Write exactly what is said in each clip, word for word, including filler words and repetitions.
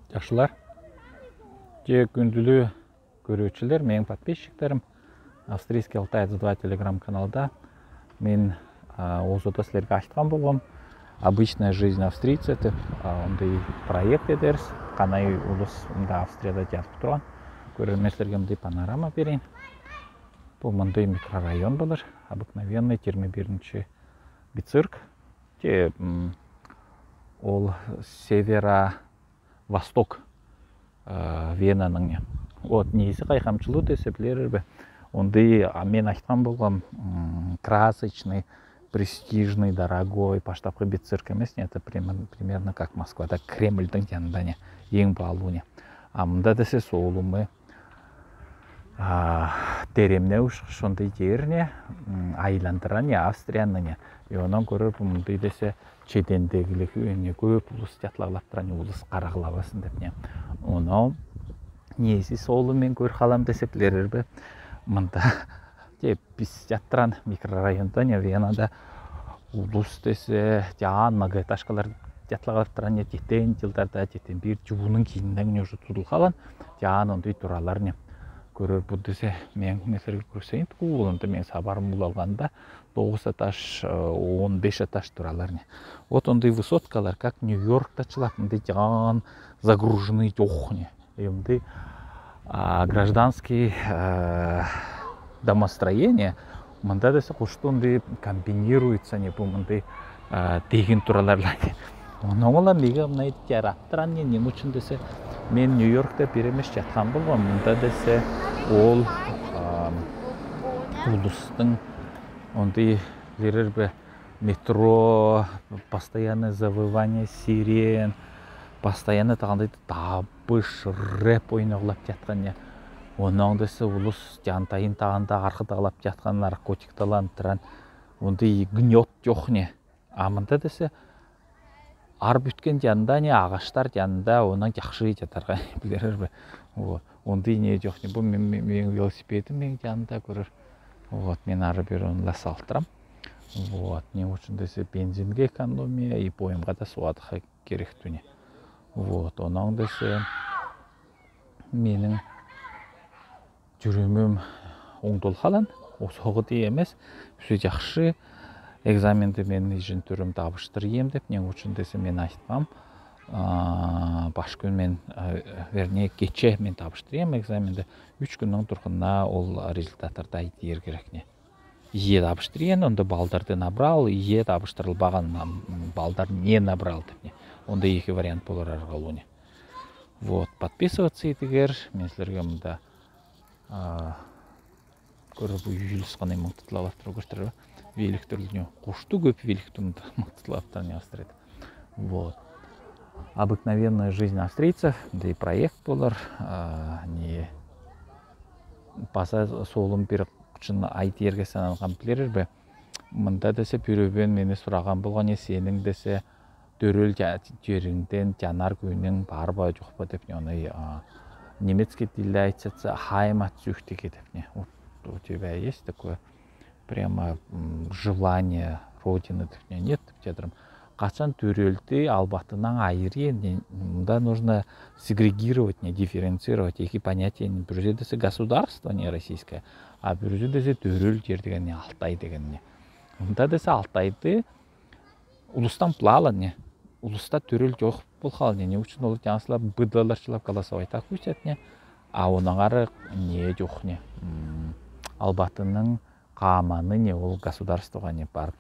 Жакшылар, же күндүлүү көрүүчүлөр, менин подписчиктерим, австрийский алтай два телеграм каналда мен озодо силерге айткан болгом обычная жизнь австрийца деп ондай проект эдербиз. Канай улус мында Австрияда жатып турган. Көрөрмөн силерге мындай панорама берейин. Бул мындай микрорайон болор. Обыкновенный жыйырма биринчи Бицирк. Же ол северо-восток Венанын. Вот нээси кайкамчылуу десе билерби. Ондай мен айткан болгом красочный, престижный, дорогой, баштапкы Бицирк эмес, это примерно как Москвада Кремльдин жанында не, эң баалуу не. А мында десе соолумы теремне ушкуш ондай жерне айландыран не Австрияны не. И онон көрүп мындай десе чедендегилик не көп улус жатлагылап туран улус карагылабасын деп не. Оно нээси соолу мен көр калам десе билерби. Мында же биз жаттыран микрорайондо не Венада улус десе жаан многоэтажкалар жатлагылап туран не жетен жылдарда жетен бир жуунун кийинен уже тудулган жаан ондай туралар не. Көрөр бул десе мен меселге көрсөйүн туулунда мен сабарым бул алганда тогуз этаж, он беш этаж туралар не. Вот ондай высоткалар как Нью-Йорктачылап мындай жаан загруженный жок не. Мындай гражданский домостроение мында десе куштундай комбинируется не бул мындай тегин тураларлар. Оноңола мега мындай жараттыран не нем үчүн десе мен Нью-Йоркта бир эмес жаткан болгом. Мында десе ол улустун ондай берерби метро, постоянное завывание сирен, постоянно тагандай табыш, рэп ойноглап жаткан не. Онон десе улус жантайын тагында аркадагылап жаткан наркотикталанып туран ондай гнет жок не. А мында десе ар бүткөн жанында не агаштар жанында онан жакшы жатарга билерби. Вот. Ондай не жок не. Бул менин велосипедим менин жанында көрөр. Вот, мен ары бери онла салттырам. Вот, не үчүн десе бензинге экономия и боюмга да суатка керектүү не. Вот, онан десе менин жүрүмүм оңдолгалан, осого дей эмес, все жакшы. Экзаменди мен ижин түрүм табыштырайым деп, не үчүн десе мен айткам. Баш күн мен, вернее, кече мен табыштырайым экзаменди. үч күндүн тургунна ол результаттарды айтыр керек не. Ие табыштырайын, онда балдарды набрал, ие табыштырылбаган балдар не набрал деп не. Онда эки вариант болор аргалуу не. Вот, подписываться етігер, мен сілерге мұнда көріп үйілісқаны мұқтылалаптыр көртірі. Великтірліне қошты көп великтімді мұқтылалаптар не австрийді. Вот. Обыкновенная жизнь австрийцев, да и проект болар. Не баса соолым бір күшін айты ерге саналған білерір бе. Мұнда десе бүйрөбен мені сұраған болған сенің десе дөрөл жериңден жанар күйүнүң бар ба жок ба деп не немецкий тилде айтса heimatsuchtige деп не. У тебя есть такое прямо желание родины деп не нет деп жатырым. Качан төрөлдү албатынан айыры, мында нужно сегрегировать, не дифференцировать эки понятия. Бирөөсү десе государство не российское, а бирөөсү десе төрөл жер деген не Алтай деген не. Мында десе Алтайды улустан плала не. Улуста төрөл жок болгал не үчүн ол жаңсылап быдаларчылап голосовать так күчөт не. А онун ары не жок не. Албатынын кааманы не ол государствого не бар.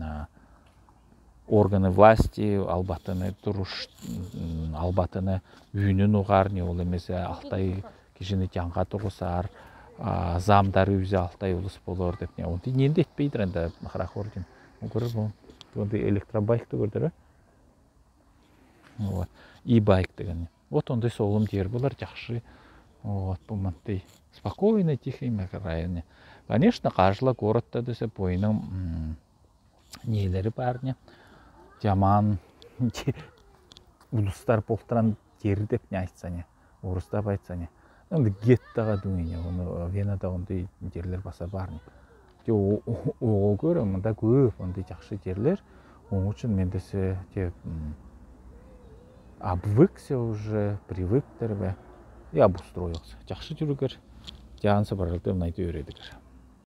Органы власти Албатыны туруш, Албатыны үйүнүн угар не ол эмесе Алтай кишини жаңга тургусаар, замдар үзе Алтай улус болор деп не. Онды ненде этпейдир энди Харахордин. Көрүп, ондай электробайкты көрдүр. Вот. И байк деген. Вот ондай соолум жер болар жакшы. Вот, бул мындай спокойный, тихий район. Конечно, каждый городта десе боюнун нелери бар не. Жаман улустар болтуран жери деп не айтса не. Орустап айтса не. Енді геттага дүние, оны Венада ондай жерлер баса бар не. О көрө мында көп ондай жакшы жерлер. Onun үчүн мен десе обвыкся уже, привык тербе и обустроился. Жақсы жүргер, жансы бар жылды айта береді.